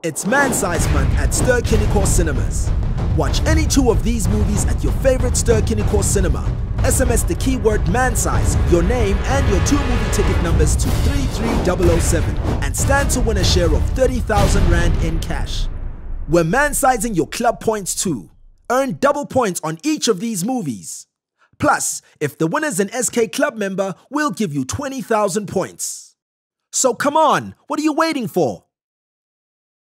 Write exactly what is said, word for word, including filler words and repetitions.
It's Man-Size Month at Ster-Kinekor cinemas. Watch any two of these movies at your favorite Ster-Kinekor cinema. S M S the keyword man-size, your name and your two movie ticket numbers to three three zero zero seven and stand to win a share of thirty thousand rand in cash. We're man-sizing your club points too. Earn double points on each of these movies. Plus, if the winner's an S K Club member, we'll give you twenty thousand points. So come on, what are you waiting for?